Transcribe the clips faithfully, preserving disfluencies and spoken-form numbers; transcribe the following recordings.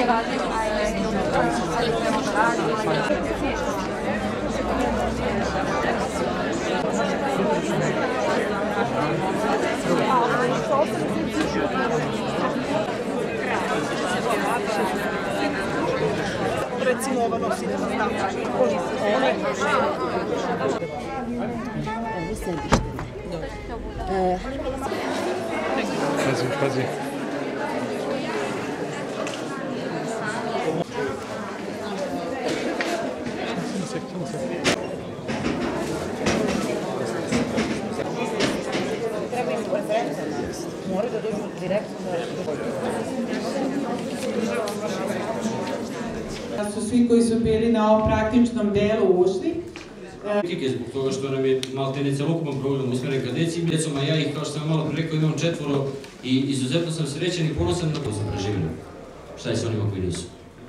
Recimo ovo nosi da stavljaju. Ovo središte. Pazi, pazi. Treba im preferencija. Moraju da dođu direktno da su svi koji su bili na ovom praktičnom delu ušli. Kritike zbog toga što nam je maltene celokupan program usmeren ka deci i djecom, a ja ih, kao što sam malo rekao, imam četvoro i izuzetno sam srećan i ponosan na to sam preživio. Šta je sa onima koji nisu?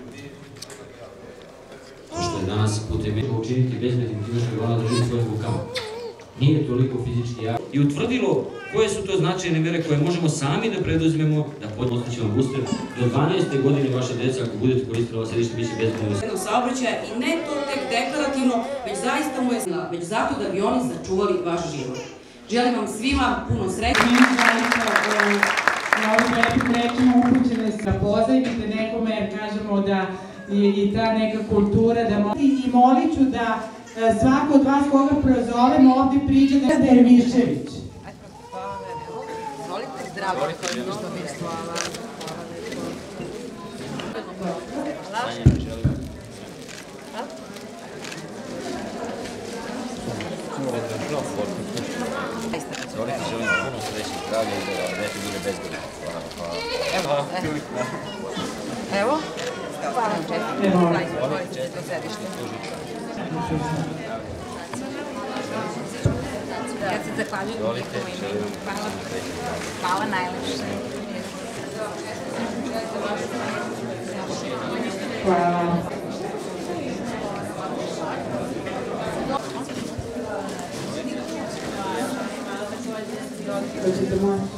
To što je danas putem medija učiniti bezbednim time što je vlada drži svojim rukama. Nije toliko fizički jak. I utvrdilo koje su to značajne mere koje možemo sami da preduzmemo da podmostići vam booster. Do dvanaeste godine vaše deca, ako budete koristili ova središta, biće bezbedno saobraćaja i ne to tek deklarativno, već zaista mu je zna, već zato da bi oni sačuvali vaš život. Želim vam svima puno sreće. Mi zaista na ovim lepim rečima upućene se da pozajmite nekome, jer kažemo da i ta neka kultura da i molit ću da svako od vas koga prozovemo ovdje priđe da je Dervišević. Izvolite, zdravo. Što mi je slava. Izvolite, želim puno sreće i zdravlja i da dete bude bezbedno. Hvala. Evo. Hvala vam četiri. Hvala četiri. Sedište. Ja se zahvaljujem. Izvolite, želim Hvala. Hvala najlepše. Hvala. Hoćete moći?